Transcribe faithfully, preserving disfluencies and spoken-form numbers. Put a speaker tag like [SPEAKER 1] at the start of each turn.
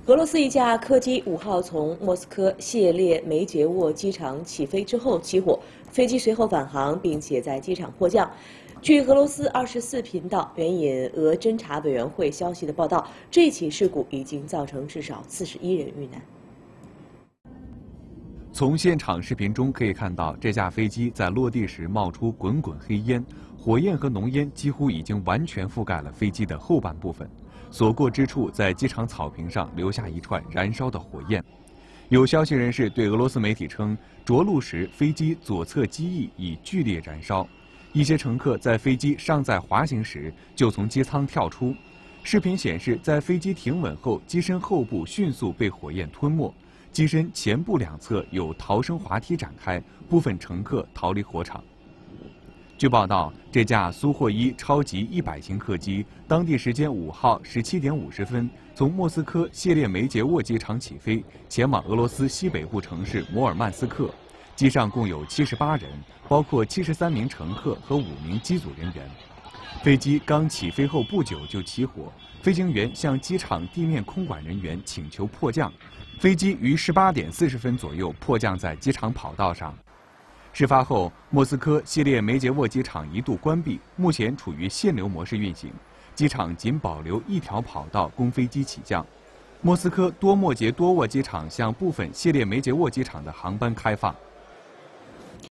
[SPEAKER 1] 俄罗斯一架客机五号从莫斯科谢列梅捷沃机场起飞之后起火，飞机随后返航，并且在机场迫降。据俄罗斯二十四频道援引俄侦查委员会消息的报道，这起事故已经造成至少四十一人遇难。
[SPEAKER 2] 从现场视频中可以看到，这架飞机在落地时冒出滚滚黑烟，火焰和浓烟几乎已经完全覆盖了飞机的后半部分。 所过之处，在机场草坪上留下一串燃烧的火焰。有消息人士对俄罗斯媒体称，着陆时飞机左侧机翼已剧烈燃烧，一些乘客在飞机尚在滑行时就从机舱跳出。视频显示，在飞机停稳后，机身后部迅速被火焰吞没，机身前部两侧有逃生滑梯展开，部分乘客逃离火场。 据报道，这架苏霍伊超级一百型客机当地时间五号十七点五十分从莫斯科谢列梅捷沃机场起飞，前往俄罗斯西北部城市摩尔曼斯克。机上共有七十八人，包括七十三名乘客和五名机组人员。飞机刚起飞后不久就起火，飞行员向机场地面空管人员请求迫降。飞机于十八点四十分左右迫降在机场跑道上。 事发后，莫斯科谢列梅捷沃机场一度关闭，目前处于限流模式运行。机场仅保留一条跑道供飞机起降。莫斯科多莫捷多沃机场向部分谢列梅捷沃机场的航班开放。